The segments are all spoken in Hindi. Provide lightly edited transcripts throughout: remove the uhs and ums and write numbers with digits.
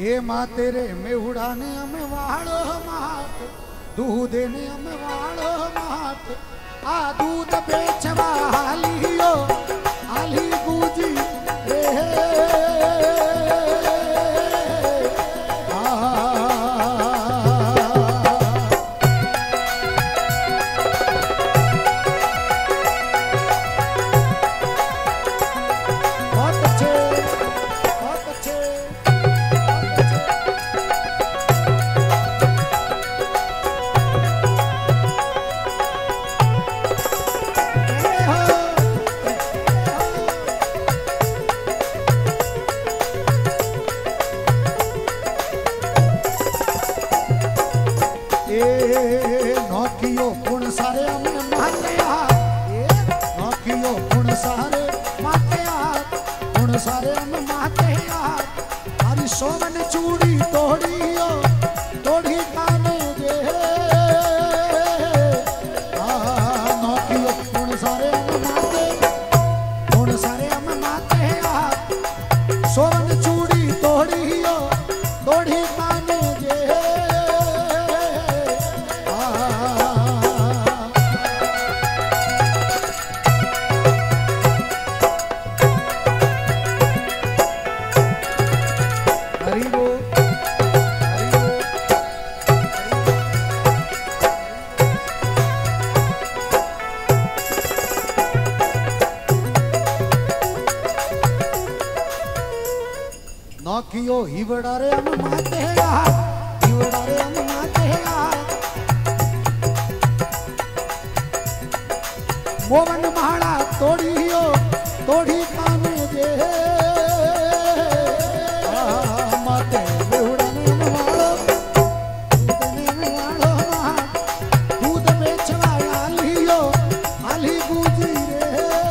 ए माँ तेरे मेहुड़ा ने हमें वाड़ो मात, दूध ने हमें वाड़ो मात, आ दूध बेचवा हालियो हाली गुजी रे सोवन चूड़ी तोड़ियो तोड़ी काने जे नौकियो गुण सारे हम माते सोवन चूड़ी तोड़ियो तोड़ी काने जे नौकियो हिवड़ा रे हम माते हिवड़ा रे हम माते मोवन महाड़ा तोड़ियो तोड़ी काने जे माते हिवड़ा ने हम वाड़ो दूध बेचवा आलियो आली गुजी रे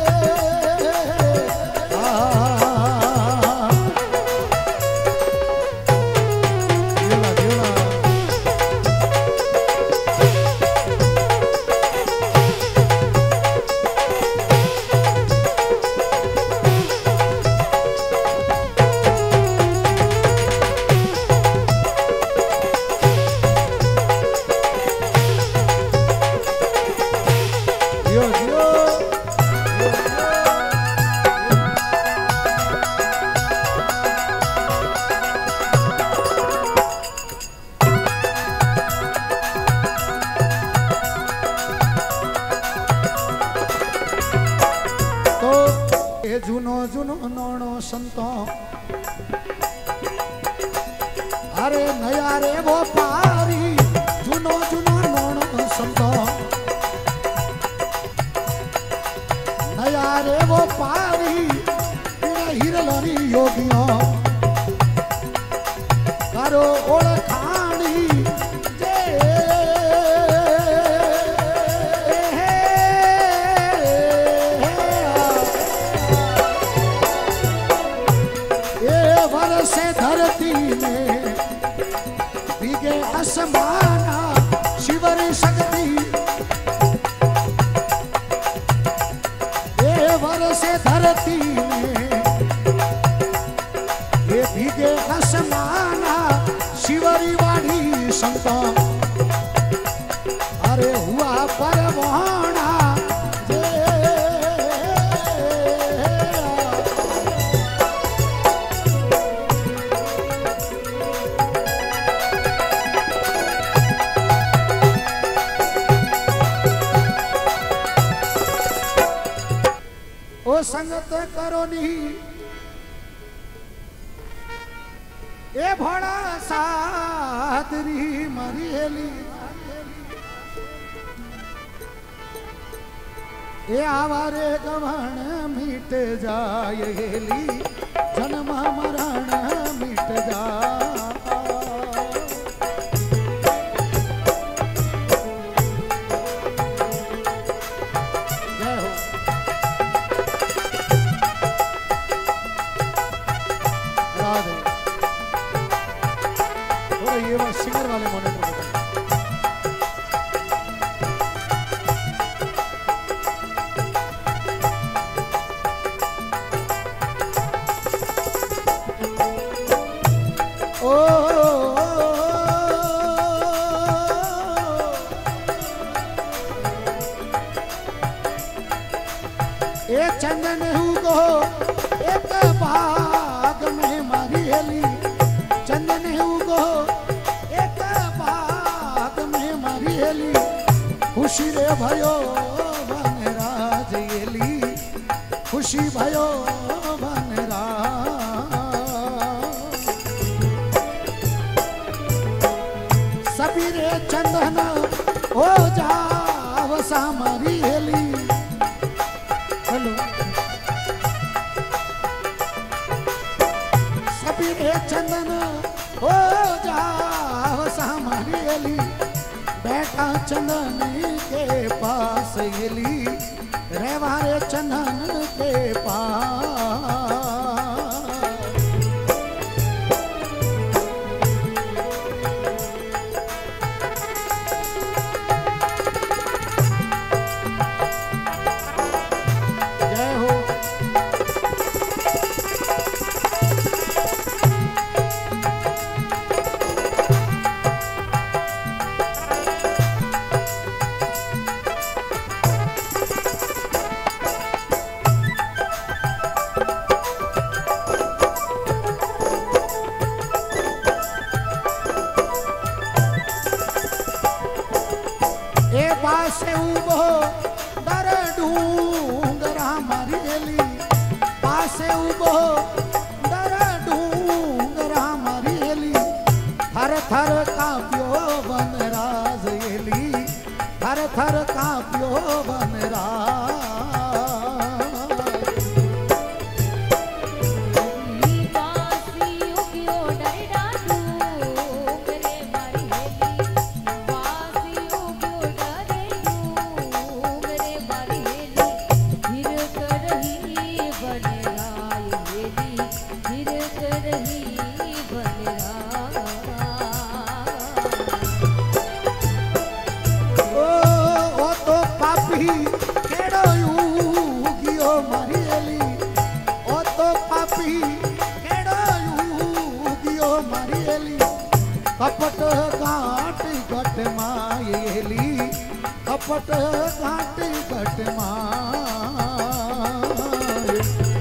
जुनो जुनो नोनो संतो अरे नया रे वो पारी जुनो जुनो नोनो संतो नया रे वो पारी हिरलनी योगियों करो ओळखाणी जे से धरती में भीगे आसमाना शिवरी शक्ति ये वर से धरती में ये भीगे आसमाना शिवरी वाणी संतो अरे हुआ परवाना संगत करो नी ए भोड़ा सादरी मरियली ए आवारे गवण मिट जायेली जन्म मरण मिट जा सिंगर वाले मॉनिटर ए चंदन उगो एक बाग में मारी हेली, चंदन उगो एक बाग में मारी हेली, खुशी रे भयो वनराज एली, खुशी भयो वनराज। सबीरे चंदन हो जाव सामरी हेली। हेलो सबीरे चंदन हो जाव सामरी हेली, बैठा चंदन के पास हेली, रेवारे चंदन के पास। पासे उबो दर डूंगरा मारी हेली, पासे उबो दर डूंगरा मारी हेली, थर थर काप्यो वनराज हेली, थर थर काप्यो वनराज। कपट घाट घट मायेली, कपट घाट घट माय।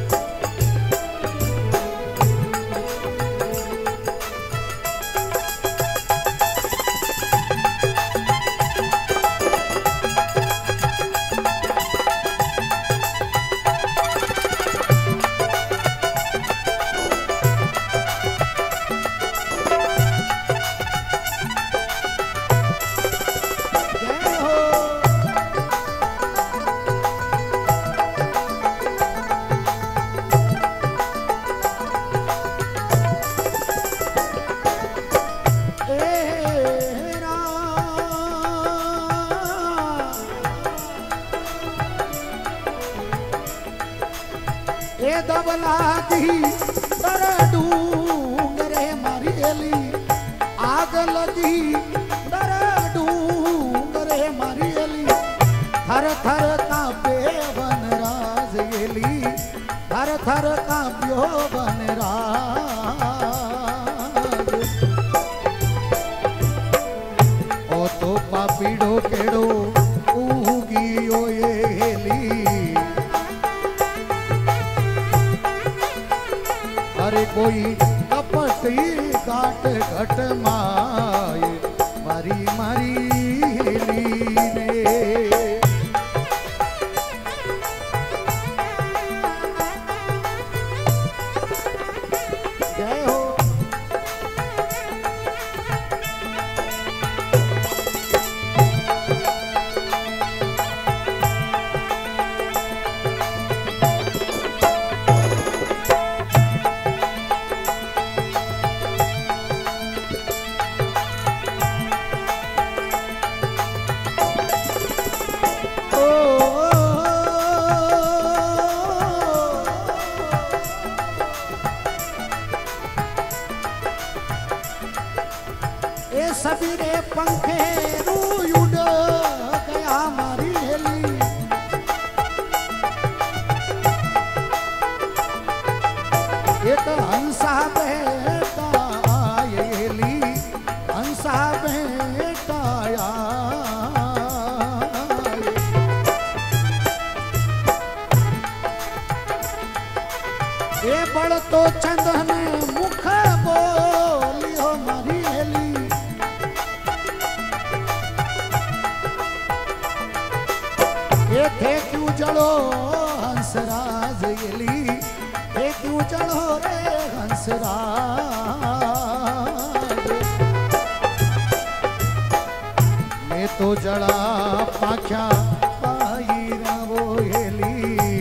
ए दबला दी दर डूंगरे मारी हेली, आग लगी दर डूंगरे मारी हेली, थर थर कांपे वनराज हेली, थर थर कांप्यो वनराज। ओ तो पापीड़ो केड़ो उगियो ये हेली, अरे कोई कपटी घाट घट माय मारी मारी हेली ने। जय हो। सबीरे पंखे उड़ गया मारी हेली, एक हंसा बेटा आयेली, हंसा बेटा ए बड़ तो चंदन मुख बोलियो मारी हेली ए थे क्यों जड़ो हंसराज एली थे क्यों जड़ो रे हंसराज मैं तो जड़ा पाख्या पाई वो हेली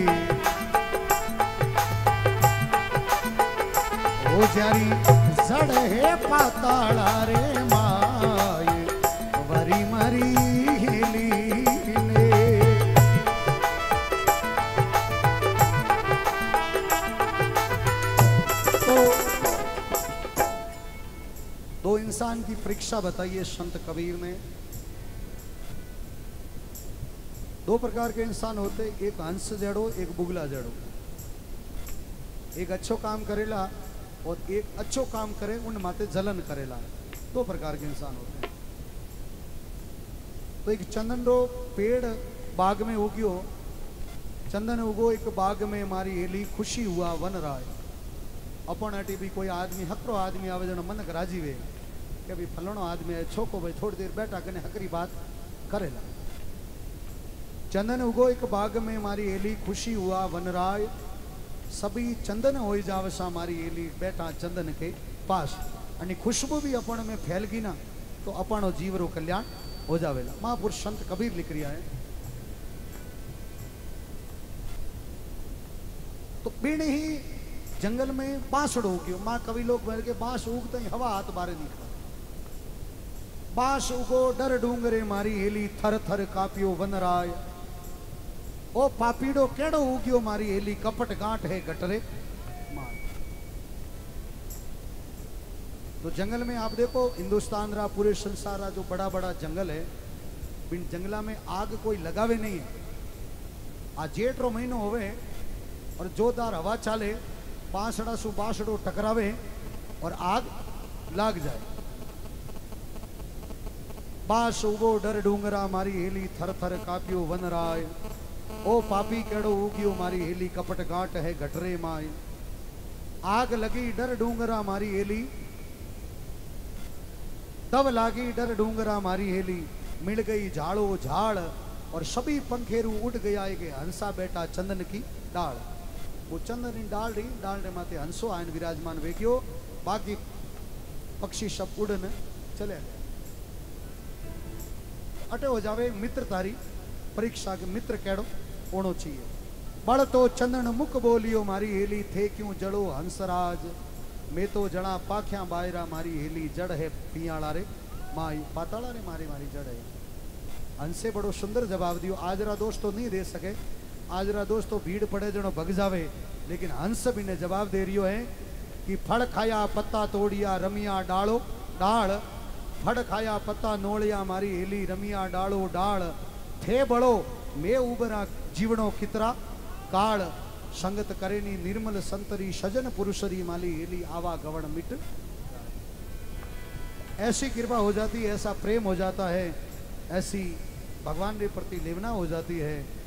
ओ जारी जड़ है पाताला रे माय वरी मरी हेली ने तो दो इंसान की परीक्षा बताइए संत कबीर ने। दो प्रकार के इंसान होते, एक हंस जड़ो एक बुगला जड़ो। एक अच्छो काम करेला और एक अच्छो काम करे उन माते जलन करेला। दो प्रकार के इंसान होते हैं। तो एक चंदन रो पेड़ बाग में उग्यो, चंदन उगो एक बाग में मारी हेली खुशी हुआ वन रहा है। अपन अटी भी कोई आदमी हकरो आदमी आवे जनो मन राजी वे कि भाई फलाणो आदमी है छोको भाई थोड़ी देर बैठा कने हकरी बात करेला। चंदन उगो एक बाग में मारी हेली खुशी हुआ वनराय सभी चंदन हो जावसा मारी हेली बैठा चंदन के पास अनि खुशबू भी अपन में फैल गई ना तो अपनो जीवरो कल्याण हो जावेला। महापुरुष संत कबीर लिख रिया है। तो बिन ही जंगल में बांसड़ो उग्यो। माँ कवि लोग बोल के बांस उगते ही हवा हाथ बारे निकला। बांस उगो डर डूंगरे मारी हेली थर थर कापियो वनराय ओ पापीड़ो केड़ो उग्यो मारी हेली कपट गांठ है गटरे मार। तो जंगल में आप देखो हिंदुस्तान रा पूरे संसार रा जो बड़ा बड़ा जंगल है बिन जंगला में आग कोई लगावे नहीं है। आ जेठ रो महीनो होवे और जोरदार हवा चाले बांसड़ा सु बांसड़ो टकरावे और आग लाग जाए। बांस उगो डर डूंगरा मारी हेली थर थर कापियो वनराय ओ पापी केड़ो उगियो मारी हेली कपट गांठ है गटरे माय। आग लगी डर डूंगरा मारी हेली तब लागी डर डूंगरा मारी हेली मिल गई झाड़ो झाड़ और सभी पंखेरू उड़ गया एक हंसा बैठा चंदन की डाल। वो चंदन की डाल रे माते हंसो आयन विराजमान वेग्यो बाकी पक्षी सब उड़न चले अटे हो जावे मित्र तारी परीक्षा के मित्र केड़ो होनो चाहिए। बड़ तो चंदन मुख बोलियो मारी हेली थे क्यों जड़ो हंसराज मैं तो जड़ा पाख्या बायरा मारी हेली जड़ है पियाला रे माई पाताला रे मारी मारी जड़ है। हंसे बड़ो सुंदर जवाब दियो। आजरा दोस्त तो नहीं दे सके, आजरा दोस्त तो भीड़ पड़े जनो भग जावे, लेकिन हंस भी ने जवाब दे रियो है कि फड़ खाया पत्ता तोड़िया रमिया डालो डाल फड़ खाया पत्ता नोड़िया मारी हेली रमिया डालो डाल थे बड़ो मैं उबरा जीवनो कितरा काल संगत करेनी निर्मल संतरी सजन पुरुषरी माली हेली आवा गवण मिट। ऐसी कृपा हो जाती है, ऐसा प्रेम हो जाता है, ऐसी भगवान के प्रति लेवना हो जाती है